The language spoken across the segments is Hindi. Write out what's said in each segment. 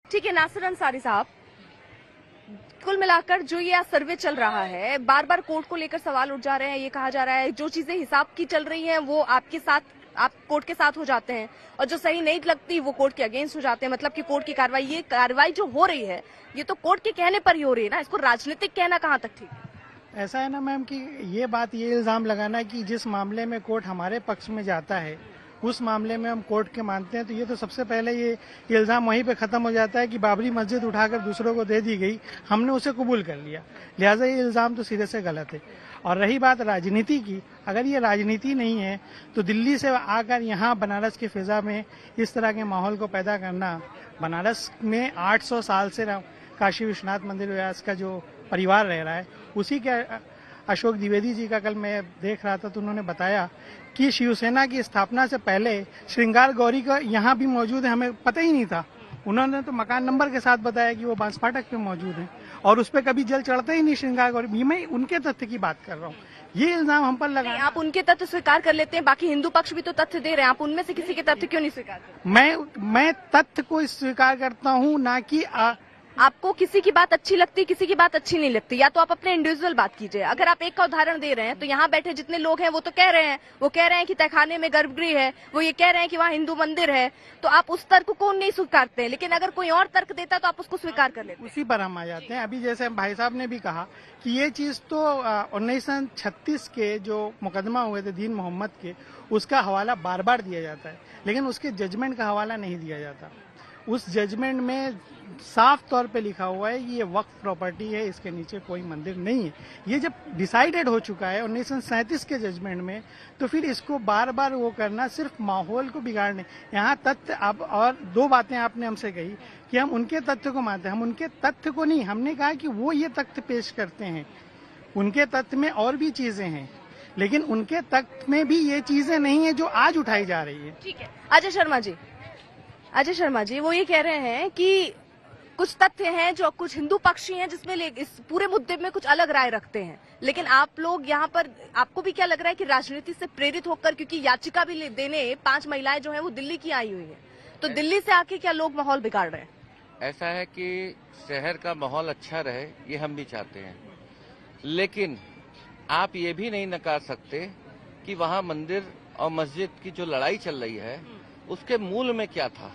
ठीक है नासिर अंसारी साहब, कुल मिलाकर जो ये सर्वे चल रहा है, बार बार कोर्ट को लेकर सवाल उठ जा रहे हैं। ये कहा जा रहा है जो चीजें हिसाब की चल रही हैं वो आपके साथ, आप कोर्ट के साथ हो जाते हैं, और जो सही नहीं लगती वो कोर्ट के अगेंस्ट हो जाते हैं। मतलब कि कोर्ट की कार्रवाई, ये कार्रवाई जो हो रही है ये तो कोर्ट के कहने पर ही हो रही है ना, इसको राजनीतिक कहना कहाँ तक ठीक है? ऐसा है ना मैम कि ये इल्जाम लगाना कि जिस मामले में कोर्ट हमारे पक्ष में जाता है उस मामले में हम कोर्ट के मानते हैं, तो ये तो सबसे पहले ये इल्जाम वहीं पे खत्म हो जाता है कि बाबरी मस्जिद उठाकर दूसरों को दे दी गई, हमने उसे कबूल कर लिया, लिहाजा ये इल्जाम तो सिरे से गलत है। और रही बात राजनीति की, अगर ये राजनीति नहीं है तो दिल्ली से आकर यहाँ बनारस की फिजा में इस तरह के माहौल को पैदा करना, बनारस में 800 साल से काशी विश्वनाथ मंदिर व्यास का जो परिवार रह रहा है, उसी के अशोक द्विवेदी जी का कल मैं देख रहा था तो उन्होंने बताया कि शिवसेना की स्थापना से पहले श्रृंगार गौरी का यहाँ भी मौजूद है, हमें पता ही नहीं था। उन्होंने तो मकान नंबर के साथ बताया कि वो बांस फाटक पे मौजूद है और उस पर कभी जल चढ़ता ही नहीं श्रृंगार गौरी। मैं उनके तथ्य की बात कर रहा हूँ, ये इल्जाम हम पर लगा। आप उनके तथ्य स्वीकार कर लेते हैं, बाकी हिंदू पक्ष भी तो तथ्य दे रहे हैं, आप उनमें से किसी के तथ्य क्यों नहीं स्वीकार करते? मैं तथ्य को स्वीकार करता हूँ, ना कि आपको किसी की बात अच्छी लगती, किसी की बात अच्छी नहीं लगती, या तो आप अपने इंडिविजुअल बात कीजिए। अगर आप एक का उदाहरण दे रहे हैं तो यहाँ बैठे जितने लोग हैं वो तो कह रहे हैं, वो कह रहे हैं कि तहखाने में गर्भगृह है, वो ये कह रहे हैं कि वहाँ हिंदू मंदिर है, तो आप उस तर्क को नहीं स्वीकारते हैं। लेकिन अगर कोई और तर्क देता तो आप उसको स्वीकार कर लेते हैं। उसी पर हम आ जाते हैं। अभी जैसे भाई साहब ने भी कहा कि ये चीज तो 1936 के जो मुकदमा हुए थे दीन मोहम्मद के, उसका हवाला बार बार दिया जाता है, लेकिन उसके जजमेंट का हवाला नहीं दिया जाता। उस जजमेंट में साफ तौर पे लिखा हुआ है कि ये वक्फ प्रॉपर्टी है, इसके नीचे कोई मंदिर नहीं है। ये जब डिसाइडेड हो चुका है 1937 के जजमेंट में, तो फिर इसको बार बार वो करना सिर्फ माहौल को बिगाड़ने। यहाँ तथ्य अब और दो बातें आपने हमसे कही कि हम उनके तथ्य को मानते हैं, हम उनके तथ्य को नहीं, हमने कहा कि वो ये तथ्य पेश करते हैं, उनके तथ्य में और भी चीजें हैं, लेकिन उनके तथ्य में भी ये चीजें नहीं है जो आज उठाई जा रही है। ठीक है अजय शर्मा जी, वो ये कह रहे हैं कि कुछ तथ्य हैं जो कुछ हिंदू पक्षी हैं जिसमें इस पूरे मुद्दे में कुछ अलग राय रखते हैं, लेकिन आप लोग यहाँ पर, आपको भी क्या लग रहा है कि राजनीति से प्रेरित होकर, क्योंकि याचिका भी देने 5 महिलाएं जो हैं वो दिल्ली की आई हुई हैं, तो दिल्ली से आके क्या लोग माहौल बिगाड़ रहे हैं? ऐसा है कि शहर का माहौल अच्छा रहे, ये हम भी चाहते हैं, लेकिन आप ये भी नहीं नकार सकते कि वहाँ मंदिर और मस्जिद की जो लड़ाई चल रही है उसके मूल में क्या था।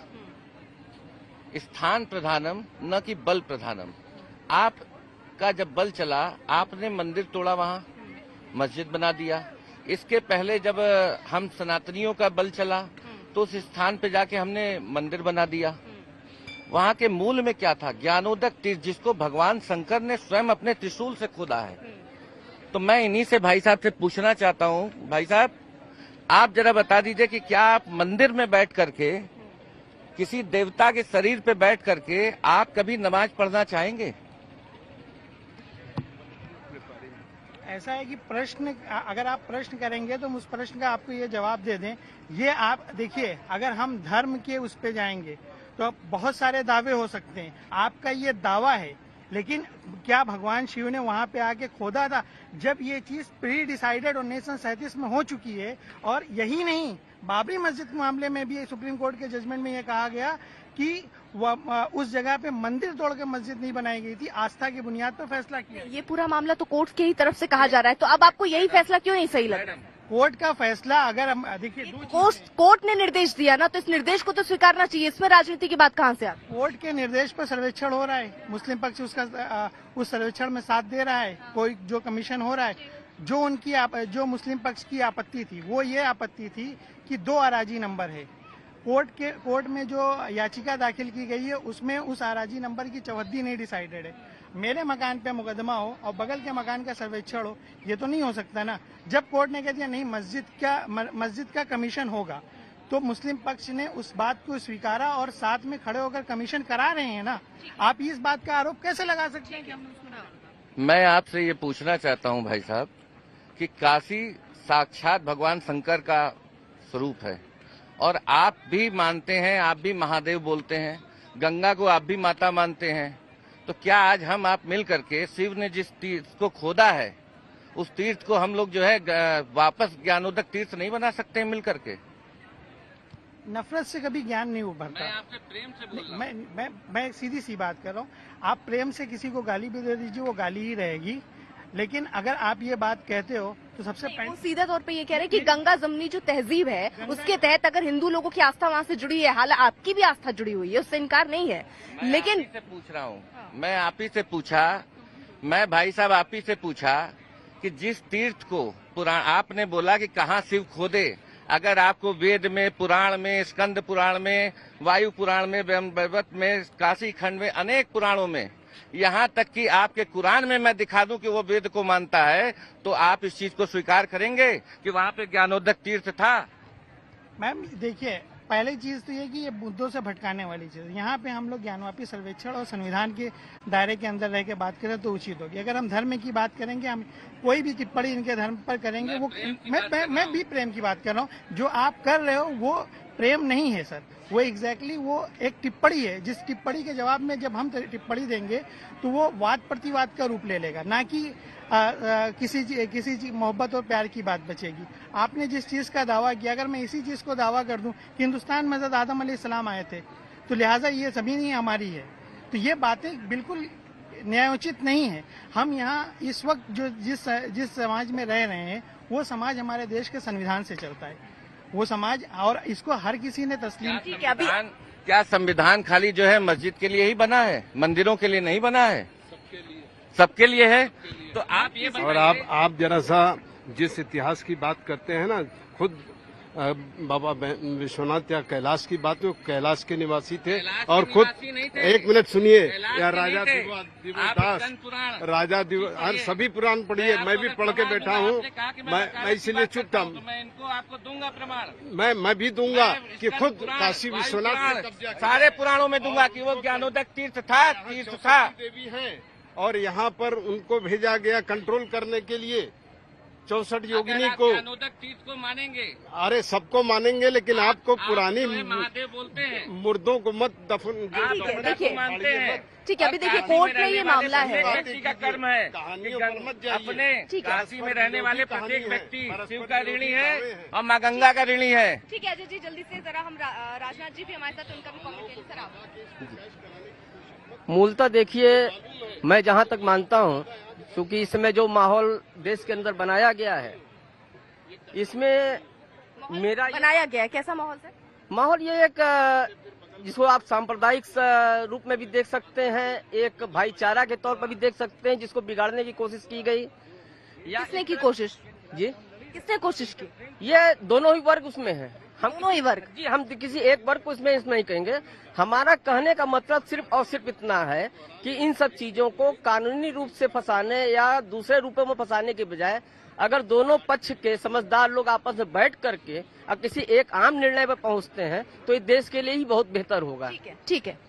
स्थान प्रधानम न कि बल प्रधानम। आपका जब बल चला, आपने मंदिर तोड़ा, वहाँ मस्जिद बना दिया। इसके पहले जब हम सनातनियों का बल चला तो उस स्थान पे जाके हमने मंदिर बना दिया। वहाँ के मूल में क्या था? ज्ञानोदक तीर्थ, जिसको भगवान शंकर ने स्वयं अपने त्रिशूल से खोदा है। तो मैं इन्हीं से भाई साहब से पूछना चाहता हूँ, भाई साहब आप जरा बता दीजिए कि क्या आप मंदिर में बैठ करके, किसी देवता के शरीर पे बैठ करके आप कभी नमाज पढ़ना चाहेंगे? ऐसा है कि प्रश्न, अगर आप प्रश्न करेंगे तो उस प्रश्न का आपको ये जवाब दे दें। ये आप देखिए, अगर हम धर्म के उस पे जाएंगे तो बहुत सारे दावे हो सकते हैं। आपका ये दावा है, लेकिन क्या भगवान शिव ने वहां पे आके खोदा था? जब ये चीज प्री डिसाइडेड 1937 में हो चुकी है, और यही नहीं, बाबरी मस्जिद के मामले में भी सुप्रीम कोर्ट के जजमेंट में ये कहा गया कि उस जगह पे मंदिर तोड़ के मस्जिद नहीं बनाई गई थी, आस्था की बुनियाद पर फैसला किया। ये पूरा मामला तो कोर्ट की ही तरफ से कहा जा रहा है, तो अब आपको यही फैसला क्यों नहीं सही लगा? कोर्ट का फैसला, अगर हम देखिए, कोर्ट ने निर्देश दिया ना, तो इस निर्देश को तो स्वीकारना चाहिए, इसमें राजनीति की बात कहाँ से आती? कोर्ट के निर्देश पर सर्वेक्षण हो रहा है, मुस्लिम पक्ष उसका उस सर्वेक्षण में साथ दे रहा है। कोई जो कमीशन हो रहा है, जो मुस्लिम पक्ष की आपत्ति थी वो ये आपत्ति थी कि 2 अराजी नंबर है। कोर्ट में जो याचिका दाखिल की गई है उसमें उस अराजी नंबर की चौहद्दी नहीं डिसाइडेड है। मेरे मकान पे मुकदमा हो और बगल के मकान का सर्वेक्षण हो, ये तो नहीं हो सकता ना। जब कोर्ट ने कह दिया नहीं मस्जिद का कमीशन होगा, तो मुस्लिम पक्ष ने उस बात को स्वीकारा और साथ में खड़े होकर कमीशन करा रहे हैं ना। आप इस बात का आरोप कैसे लगा सकते हैं कि हमने उसको ना? मैं आपसे ये पूछना चाहता हूँ भाई साहब कि काशी साक्षात भगवान शंकर का स्वरूप है, और आप भी मानते हैं, आप भी महादेव बोलते हैं, गंगा को आप भी माता मानते हैं, तो क्या आज हम आप मिल करके शिव ने जिस तीर्थ को खोदा है उस तीर्थ को हम लोग जो है वापस ज्ञानोदक तीर्थ नहीं बना सकते हैं मिल करके? नफरत से कभी ज्ञान नहीं उभरता। मैं आपसे प्रेम से बोल रहा हूँ। मैं सीधी सी बात कर रहा हूँ। आप प्रेम से किसी को गाली भी दे दीजिए, वो गाली ही रहेगी। लेकिन अगर आप ये बात कहते हो तो सबसे वो पहले सीधा तौर पे ये कह रहे हैं कि गंगा जमनी जो तहजीब है उसके तहत अगर हिंदू लोगों की आस्था वहाँ से जुड़ी है, हालांकि आपकी भी आस्था जुड़ी हुई है, उससे इनकार नहीं है, लेकिन आप ही से पूछ रहा हूँ, मैं आप ही से पूछा, मैं भाई साहब आप ही से पूछा कि जिस तीर्थ को पुराण आपने बोला कि कहाँ शिव खोदे, अगर आपको वेद में, पुराण में, स्कंद पुराण में, वायु पुराण में, ब्रह्मवैवर्त में, काशी खंड में, अनेक पुराणों में, यहाँ तक कि आपके कुरान में मैं दिखा दूं कि वो वेद को मानता है, तो आप इस चीज को स्वीकार करेंगे कि वहाँ पे ज्ञानोदक तीर्थ था? मैम देखिए, पहली चीज तो ये कि ये मुद्दों से भटकाने वाली चीज। यहाँ पे हम लोग ज्ञानवापी सर्वेक्षण और संविधान के दायरे के अंदर रह के बात करें तो उचित होगी। अगर हम धर्म की बात करेंगे, हम कोई भी टिप्पणी इनके धर्म पर करेंगे, वो मैं भी प्रेम की बात कर रहा हूँ। जो आप कर रहे हो वो प्रेम नहीं है सर, वो एग्जैक्टली वो एक टिप्पणी है। जिस टिप्पणी के जवाब में जब हम टिप्पणी देंगे तो वो वाद प्रतिवाद का रूप ले लेगा, ना कि किसी मोहब्बत और प्यार की बात बचेगी। आपने जिस चीज का दावा किया, अगर मैं इसी चीज को दावा कर दूं कि हिंदुस्तान में हज़रत आदम अलैहिस्सलाम आए थे, तो लिहाजा ये जमीन ही हमारी है, तो ये बातें बिल्कुल न्यायोचित नहीं है। हम यहाँ इस वक्त जो जिस समाज में रह रहे हैं, वो समाज हमारे देश के संविधान से चलता है, वो समाज, और इसको हर किसी ने तस्लीम। ठीक है, अभी क्या संविधान खाली जो है मस्जिद के लिए ही बना है, मंदिरों के लिए नहीं बना है? सबके लिए है। तो आप ये और आप जरा सा जिस इतिहास की बात करते हैं ना, खुद बाबा विश्वनाथ या कैलाश की बात, वो कैलाश के निवासी थे और खुद, एक मिनट सुनिए, या राजा दिवोदास, राजा दिवोदास, सभी पुराण पढ़िए, मैं भी पढ़ के बैठा हूँ, मैं इसीलिए चुप था। मैं इनको आपको दूंगा प्रमाण, मैं भी दूंगा कि खुद काशी विश्वनाथ सारे पुराणों में दूंगा कि वो ज्ञानोदक तीर्थ था, तीर्थ था। देवी हैं और यहाँ पर उनको भेजा गया कंट्रोल करने के लिए 64 योगिनी को। ज्ञानोदक तीर्थ को मानेंगे? अरे सबको मानेंगे, लेकिन आपको पुरानी महादेव बोलते हैं, मुर्दों को मत दफन। देखिए, मानते हैं। ठीक है, अभी देखिए कोर्ट में ये मामला है, व्यक्ति का कर्म है अपने काशी में रहने वाले प्रत्येक व्यक्ति शिव का ऋणी है और माँ गंगा का ऋणी है। ठीक है अजय जी, जल्दी से जरा हम राजनाथ जी भी हमारे साथ, उनका भी कमेंट ले सर आप। मूलतः देखिए, मैं जहां तक मानता हूं, क्योंकि इसमें जो माहौल देश के अंदर बनाया गया है, इसमें मेरा बनाया गया है कैसा माहौल सर? माहौल ये एक जिसको आप सांप्रदायिक रूप में भी देख सकते हैं, एक भाईचारा के तौर पर भी देख सकते हैं, जिसको बिगाड़ने की कोशिश की गई। किसने की कोशिश? जी, किसने कोशिश की? ये दोनों ही वर्ग उसमें है। हम दोनों ही वर्ग? जी, हम किसी एक वर्ग को इसमें नहीं कहेंगे। हमारा कहने का मतलब सिर्फ और सिर्फ इतना है कि इन सब चीजों को कानूनी रूप से फंसाने या दूसरे रूपों में फंसाने के बजाय अगर दोनों पक्ष के समझदार लोग आपस में बैठ करके अब किसी एक आम निर्णय पर पहुंचते हैं तो ये देश के लिए ही बहुत बेहतर होगा। ठीक है।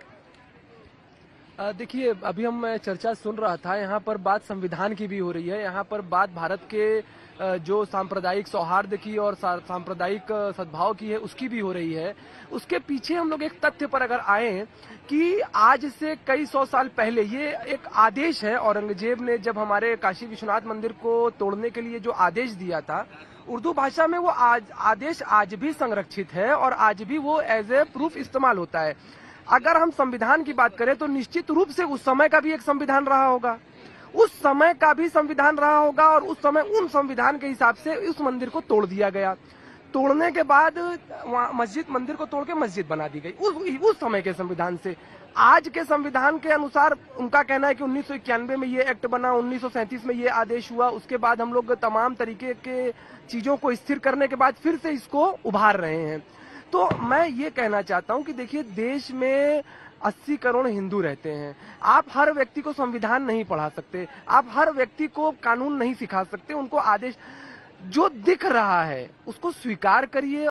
देखिए, अभी हम चर्चा सुन रहा था, यहाँ पर बात संविधान की भी हो रही है, यहाँ पर बात भारत के जो सांप्रदायिक सौहार्द की और सांप्रदायिक सद्भाव की है उसकी भी हो रही है। उसके पीछे हम लोग एक तथ्य पर अगर आए कि आज से कई 100 साल पहले ये एक आदेश है, औरंगजेब ने जब हमारे काशी विश्वनाथ मंदिर को तोड़ने के लिए जो आदेश दिया था, उर्दू भाषा में वो आदेश आज भी संरक्षित है और आज भी वो एज ए प्रूफ इस्तेमाल होता है। अगर हम संविधान की बात करें तो निश्चित रूप से उस समय का भी एक संविधान रहा होगा, उस समय का भी संविधान रहा होगा और उस समय उन संविधान के हिसाब से उस मंदिर को तोड़ दिया गया। तोड़ने के बाद मंदिर को तोड़ के मस्जिद बना दी गई उस समय के संविधान से। आज के संविधान के अनुसार उनका कहना है कि 1991 में ये एक्ट बना, 1937 में ये आदेश हुआ, उसके बाद हम लोग तमाम तरीके के चीजों को स्थिर करने के बाद फिर से इसको उभार रहे हैं। तो मैं ये कहना चाहता हूं कि देखिए, देश में 80 करोड़ हिंदू रहते हैं। आप हर व्यक्ति को संविधान नहीं पढ़ा सकते, आप हर व्यक्ति को कानून नहीं सिखा सकते, उनको आदेश जो दिख रहा है उसको स्वीकार करिए